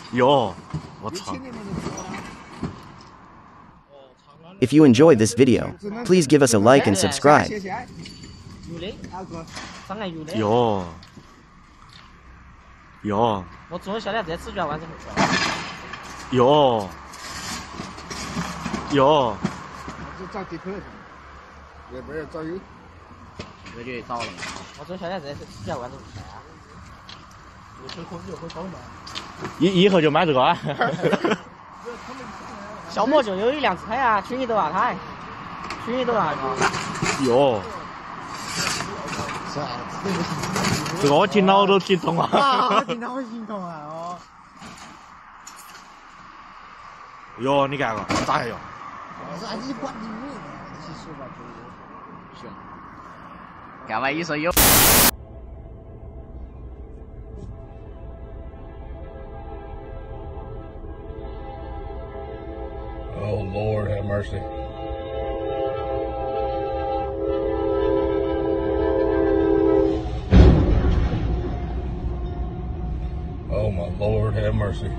哟，我操！ If you enjoyed this video, please give us a like and subscribe. 哟，哟， 我中午下来再吃就要晚上回去。 哟，哟。 这找地头也不是找有。 这就早了。我中午下来再吃就要晚上回去啊。 有会高吗？ 以后就买这个啊。 小莫就有一辆车呀，群里头啊开，群里头啊。 哟。这个我听了我都心痛啊！ 我听到我心痛啊！哦。 哟，你看个，咋还有？ 你管你妹呢！其实吧，行。 干嘛一说有？ Oh, Lord, have mercy. Oh, my Lord, have mercy.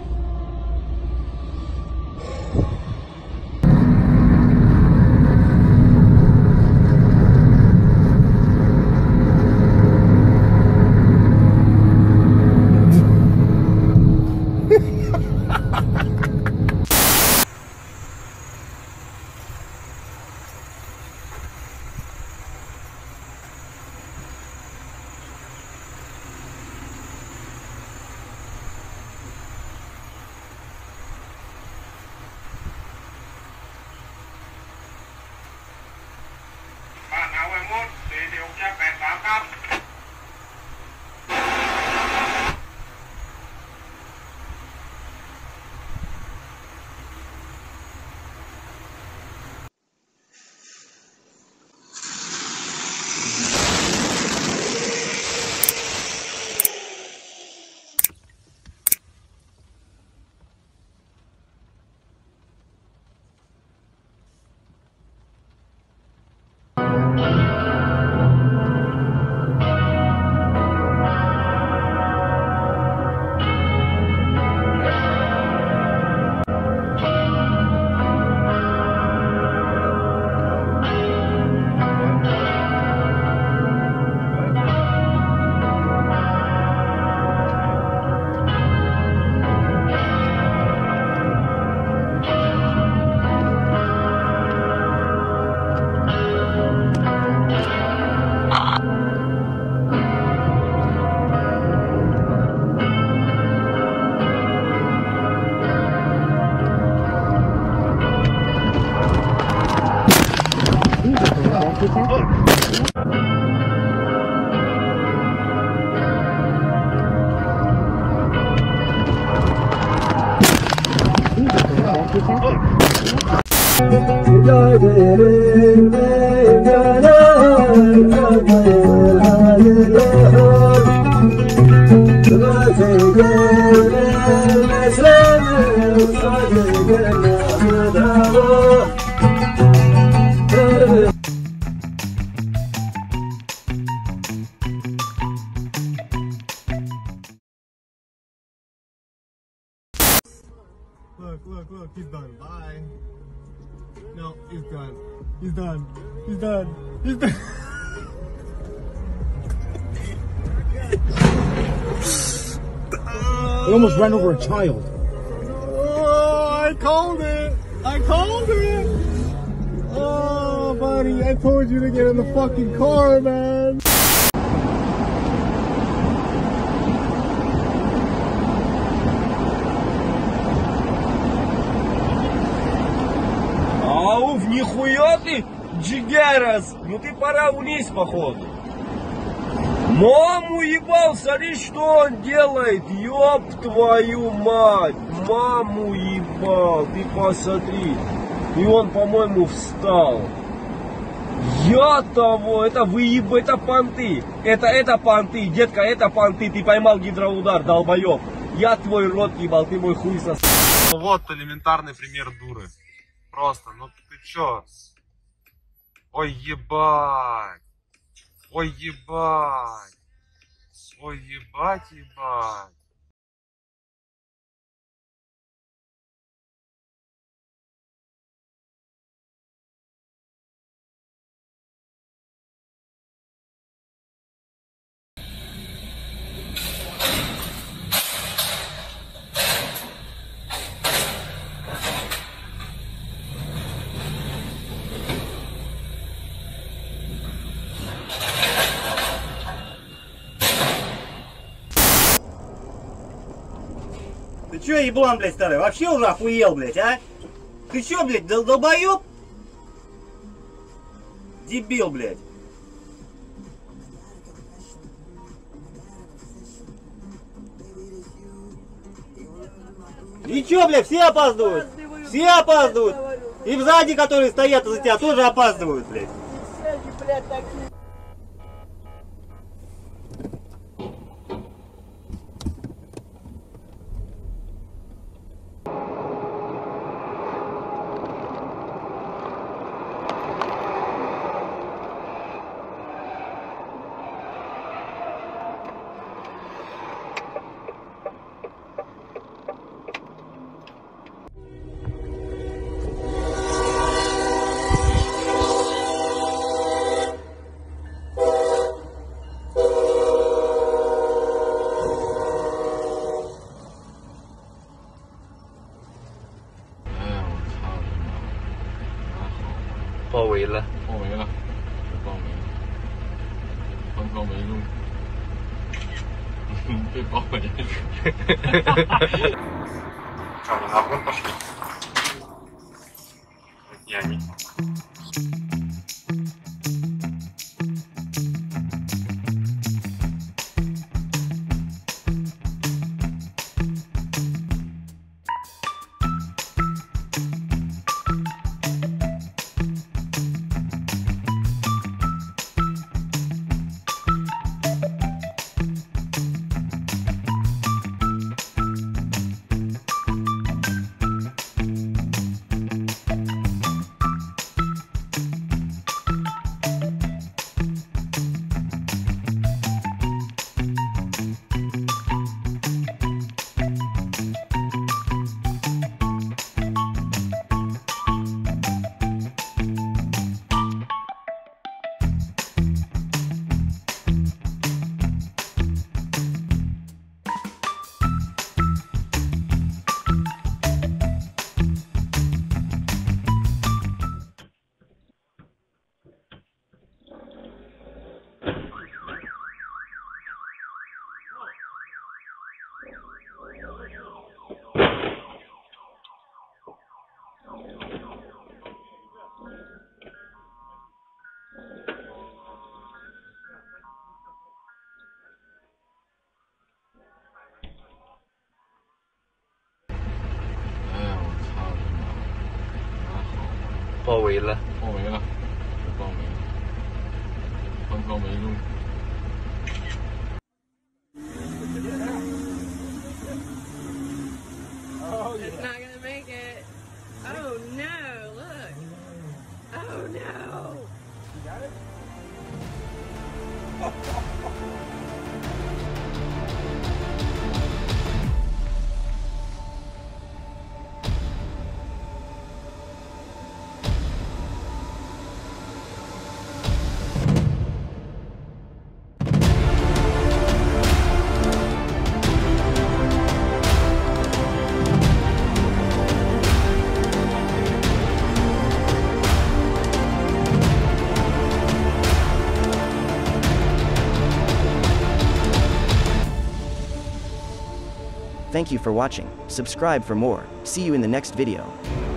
Look, he's done. Bye. No, he's done. He's done. He's done. He's done. It almost ran over a child. Oh, I called it. I called it. Oh, buddy, I told you to get in the fucking car, man. Ауф, нихуя ты, Джигерас! Ну ты пора вниз, походу. Маму ебал, смотри, что он делает, ёб твою мать! Маму ебал, ты посмотри. И он, по-моему, встал. Я того, это выеб, это понты. Это понты, детка, это понты. Ты поймал гидроудар, долбоёб. Я твой рот ебал, ты мой хуй сос. Вот элементарный пример дуры. Просто, ну ты чё? Ой, ебать. Ой, ебать. Ой, ебать, ебать. Ты чё, еблан, блядь, старый? Вообще уже охуел, блядь, а? Ты чё, блядь, долбоёб? Дебил, блядь. И чё, блядь, все опаздывают? Все опаздывают. И сзади, которые стоят за тебя, тоже опаздывают, блядь. 包围了。 包围了，包围了，方舱围路，被包围了。 Что, они на обгон пошли? И они. 包围了。 包围了，包围了，方舱围路。 It's not gonna make it. Oh no, look. Oh no. You got it? Thank you for watching. Subscribe for more. See you in the next video.